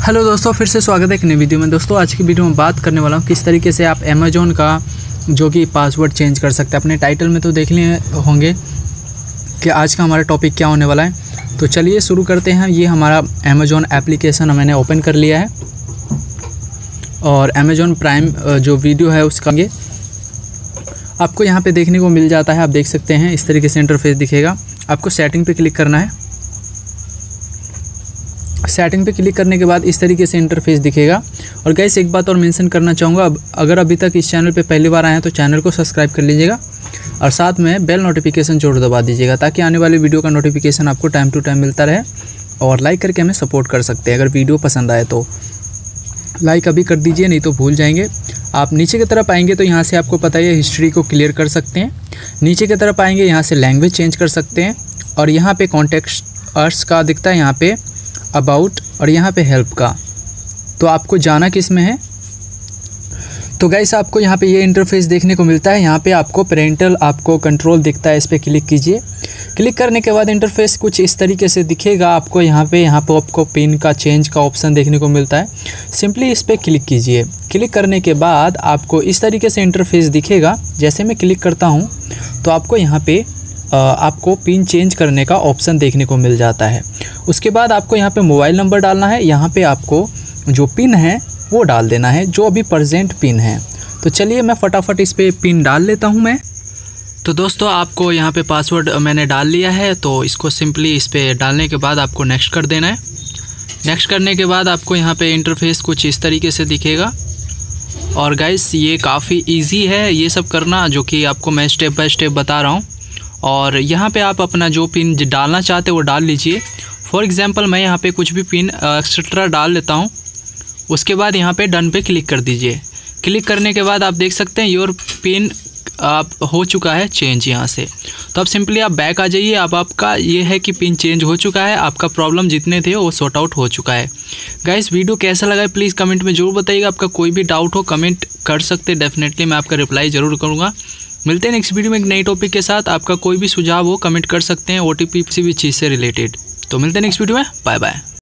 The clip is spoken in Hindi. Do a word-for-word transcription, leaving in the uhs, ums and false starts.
हेलो दोस्तों, फिर से स्वागत है एक नई वीडियो में। दोस्तों आज की वीडियो में बात करने वाला हूँ किस तरीके से आप अमेज़ॉन का जो कि पासवर्ड चेंज कर सकते हैं। अपने टाइटल में तो देख लिए होंगे कि आज का हमारा टॉपिक क्या होने वाला है। तो चलिए शुरू करते हैं। ये हमारा अमेज़ॉन एप्लीकेशन मैंने ओपन कर लिया है और अमेज़ॉन प्राइम जो वीडियो है उसका ये आपको यहाँ पे देखने को मिल जाता है। आप देख सकते हैं इस तरीके से इंटरफेस दिखेगा। आपको सेटिंग पे क्लिक करना है। सेटिंग पे क्लिक करने के बाद इस तरीके से इंटरफेस दिखेगा। और गाइस एक बात और मेंशन करना चाहूँगा, अब अगर अभी तक इस चैनल पे पहली बार आए हैं तो चैनल को सब्सक्राइब कर लीजिएगा और साथ में बेल नोटिफिकेशन जरूर दबा दीजिएगा ताकि आने वाली वीडियो का नोटिफिकेशन आपको टाइम टू टाइम मिलता रहे। और लाइक करके हमें सपोर्ट कर सकते हैं। अगर वीडियो पसंद आए तो लाइक अभी कर दीजिए, नहीं तो भूल जाएंगे। आप नीचे की तरफ आएंगे तो यहाँ से आपको पता है हिस्ट्री को क्लियर कर सकते हैं। नीचे की तरफ आएंगे, यहाँ से लैंग्वेज चेंज कर सकते हैं। और यहाँ पे कॉन्टेक्स्ट अर्स का दिखता है, यहाँ पे अबाउट और यहाँ पे हेल्प का। तो आपको जाना किस में है। तो गाइस आपको यहाँ पे ये इंटरफेस देखने को मिलता है। यहाँ पे आपको पेरेंटल आपको कंट्रोल दिखता है, इस पर क्लिक कीजिए। क्लिक करने के बाद इंटरफेस कुछ इस तरीके से दिखेगा। आपको यहाँ पे यहाँ पे आपको पिन का चेंज का ऑप्शन देखने को मिलता है। सिंपली इस पर क्लिक कीजिए। क्लिक करने के बाद आपको इस तरीके से इंटरफेस दिखेगा। जैसे मैं क्लिक करता हूँ तो आपको यहाँ पे आपको पिन चेंज करने का ऑप्शन देखने को मिल जाता है। उसके बाद आपको यहाँ पे मोबाइल नंबर डालना है। यहाँ पे आपको जो पिन है वो डाल देना है, जो अभी प्रेजेंट पिन है। तो चलिए मैं फटाफट इस पे पिन डाल लेता हूँ मैं। तो दोस्तों आपको यहाँ पे पासवर्ड मैंने डाल लिया है। तो इसको सिंपली इस पे डालने के बाद आपको नेक्स्ट कर देना है। नेक्स्ट करने के बाद आपको यहाँ पे इंटरफेस कुछ इस तरीके से दिखेगा। और गाइस ये काफ़ी ईजी है ये सब करना, जो कि आपको मैं स्टेप बाय स्टेप बता रहा हूँ। और यहाँ पे आप अपना जो पिन डालना चाहते हो वो डाल लीजिए। फॉर एग्जांपल मैं यहाँ पे कुछ भी पिन एक्सेट्रा डाल लेता हूँ। उसके बाद यहाँ पे डन पे क्लिक कर दीजिए। क्लिक करने के बाद आप देख सकते हैं योर पिन आप हो चुका है चेंज यहाँ से। तो अब सिंपली आप बैक आ जाइए। अब आपका ये है कि पिन चेंज हो चुका है, आपका प्रॉब्लम जितने थे वो सॉर्ट आउट हो चुका है। गाइस वीडियो कैसा लगा है प्लीज़ कमेंट में ज़रूर बताइएगा। आपका कोई भी डाउट हो कमेंट कर सकते, डेफिनेटली मैं आपका रिप्लाई ज़रूर करूँगा। मिलते हैं नेक्स्ट वीडियो में एक नई टॉपिक के साथ। आपका कोई भी सुझाव हो कमेंट कर सकते हैं, ओटीपी किसी भी चीज़ से रिलेटेड। तो मिलते हैं नेक्स्ट वीडियो में, बाय बाय।